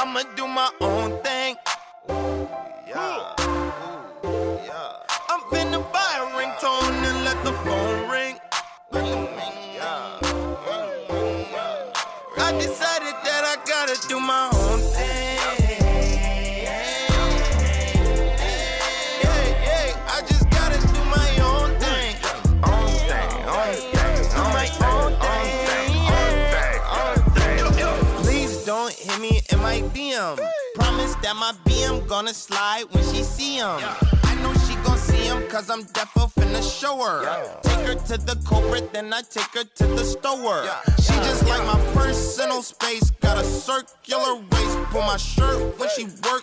I'ma do my own thing. Yeah. I'm finna buy a ringtone and let the phone ring. I decided that I gotta do my own thing. I just gotta do my own thing. Do my own thing. Please don't hit me in my DM. Promise that my BM gonna slide when she see him. I know she gon' see him cause I'm definitely finna show her. Take her to the culprit, then I take her to the store. She just like my personal space. Got a circular waist. Pull my shirt when she work.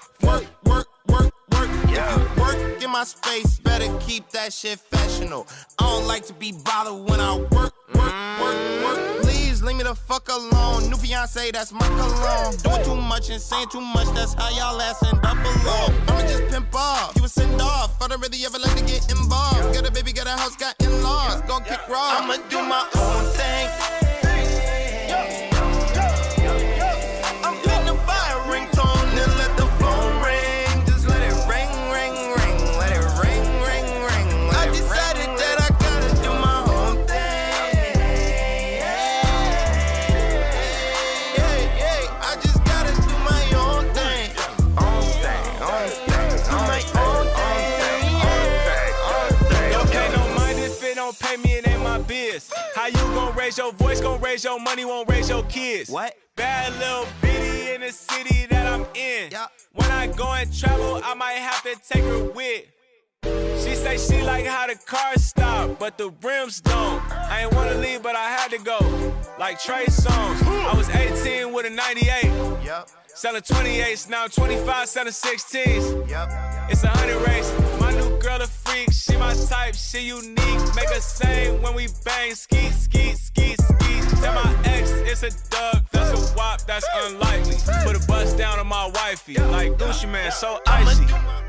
If you work in my space, better keep that shit fashionable. I don't like to be bothered when I work. Please leave me the fuck alone. New fiance, that's my cologne. Doing too much and saying too much, that's how y'all ass end up alone. I'ma just pimp off, you a send off. I don't really ever like to get involved. Got a baby, got a house, got in-laws. Gon' kick raw. I'ma do my own thing. I'm finna buy a ringtone and let the phone ring. Just let it ring. Let it ring. I decided that I gotta do my own thing. I just gotta do my own thing. Do my own thing. Don't pay no mind if it don't pay me, it ain't my biz. How you gon' raise your voice, gon' raise your money, won't raise your kids? What? Bad little bitty in the city that I'm in. When I go and travel, I might have to take her with. She say she like how the cars stop, but the rims don't. I ain't wanna leave, but I had to go. Like Trey Songz. I was 18 with a 98. Selling 28s, now I'm 25, selling 16s. It's a 100 race. My new girl a freak, she my type, she unique. Make her sing when we bang, ski. Tell my ex it's a dub, that's a wop, that's unlikely. Put a bust down on my wifey, like Gucci Man, so icy.